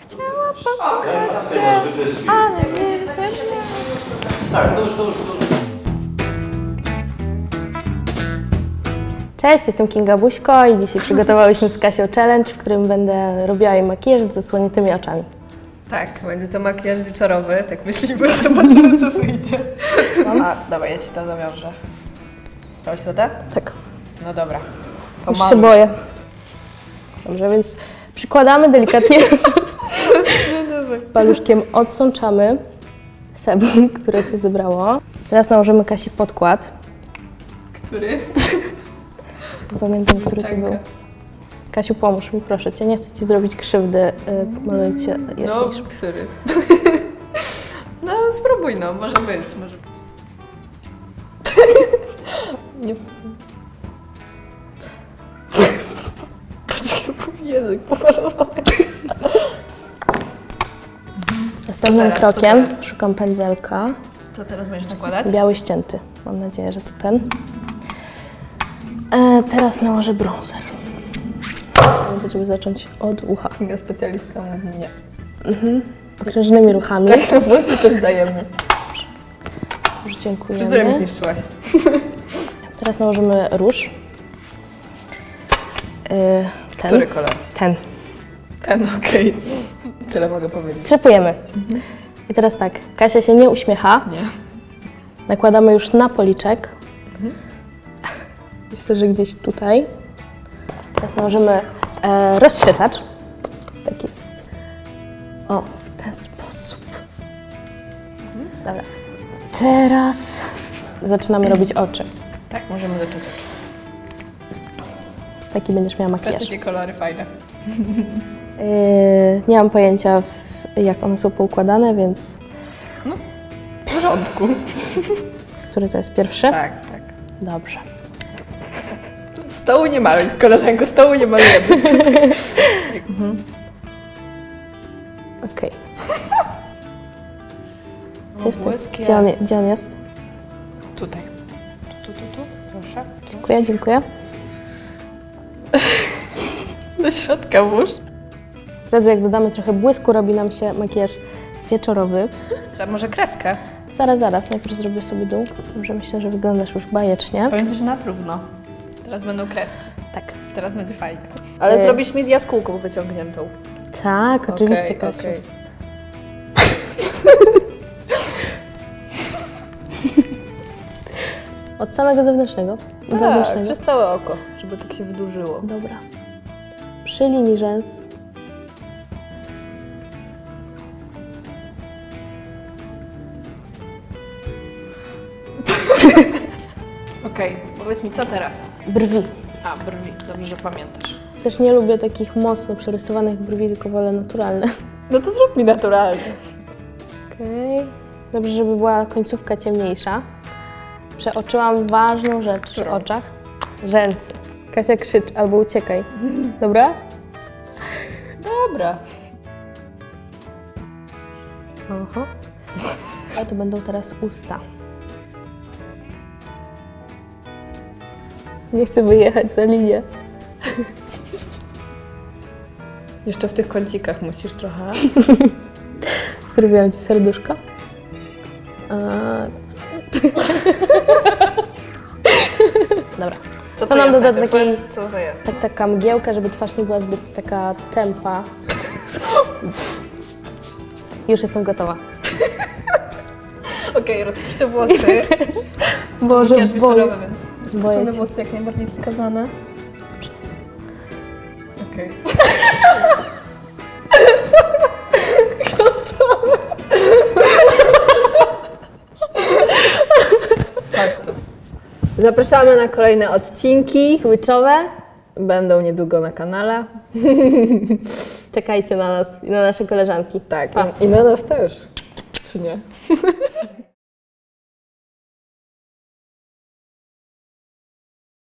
Chciała pokochać cię, ale nie. Tak, już. Cześć, jestem Kinga Buźko i dzisiaj przygotowałyśmy z Kasią challenge, w którym będę robiła jej makijaż z zasłoniętymi oczami. Tak, będzie to makijaż wieczorowy, tak myślimy, zobaczymy co wyjdzie. A, dobra, ja ci to zawiążę. Dałaś radę? Tak. No dobra. To Już się boję. Dobrze, więc przykładamy delikatnie paluszkiem, odsączamy sebum, które się zebrało. Teraz nałożymy Kasi podkład. Który? Nie pamiętam, który to był. Kasiu, pomóż mi, proszę cię. Nie chcę ci zrobić krzywdy, malując się jaśniejszy. No, który? No, spróbuj, no, może być, może być. Nie. Język poparowany. Następnym krokiem szukam pędzelka. Co teraz będziesz nakładać? Biały ścięty. Mam nadzieję, że to ten. Teraz nałożę bronzer. Będziemy zacząć od ucha. Kinga specjalistka mówi nie. Okrężnymi ruchami. Tak, po prostu coś dajemy. Już dziękujemy. Fryzurę mi zniszczyłaś. Teraz nałożymy róż. Ten. Który kolor? Ten. Ten, okej. Tyle mogę powiedzieć. Strzepujemy. I teraz tak, Kasia się nie uśmiecha. Nie. Nakładamy już na policzek. Myślę, że gdzieś tutaj. Teraz nałożymy rozświetlacz. Tak jest. O, w ten sposób. Dobra. Teraz zaczynamy robić oczy. Tak, możemy zacząć. Taki będziesz miała Też makijaż. takie kolory fajne. Nie mam pojęcia, jak one są poukładane, więc... No, w porządku. Który to jest pierwszy? Tak. Dobrze. Stołu nie maluj, z koleżanką stołu nie malujemy. Okej. Błyski Gdzie on jest? Tutaj. Tu, proszę. Dziękuję. Do środka włóż. Teraz jak dodamy trochę błysku, robi nam się makijaż wieczorowy. A może kreskę? Zaraz. Najpierw zrobię sobie dół. Dobrze, myślę, że wyglądasz już bajecznie. Pamiętaj, że na trudno. Teraz będą kreski. Tak. Teraz będzie fajnie. Ale Ty. zrobisz mi z jaskółką wyciągniętą. Tak, oczywiście, Okej, Kasiu. okej. Od samego zewnętrznego. I Tak, wewnętrznego. przez całe oko, żeby tak się wydłużyło. Dobra. Przy linii rzęs. Okej, powiedz mi, co teraz? Brwi. A, brwi. Dobrze, że pamiętasz. Też nie lubię takich mocno przerysowanych brwi, tylko wolę naturalne. No to zrób mi naturalnie. Okej. Dobrze, żeby była końcówka ciemniejsza. Przeoczyłam ważną rzecz przy oczach. Rzęsy. Kasia, krzycz albo uciekaj. Dobra? Dobra. Aha. A to będą teraz usta. Nie chcę wyjechać za linię. Jeszcze w tych kącikach musisz trochę. Zrobiłam ci serduszko. Dobra. Co To nam doda takiej, Co to jest? taka mgiełka, żeby twarz nie była zbyt taka tępa. Już jestem gotowa. Okej, rozpuszczę włosy. Boże, Makijaż wieczorowy, więc boję rozpuszczone się. włosy jak najbardziej wskazane. Okej. Chodź tu. Zapraszamy na kolejne odcinki. Switchowe. Będą niedługo na kanale. Czekajcie na nas i na nasze koleżanki. Tak, i na nas też. Czy nie?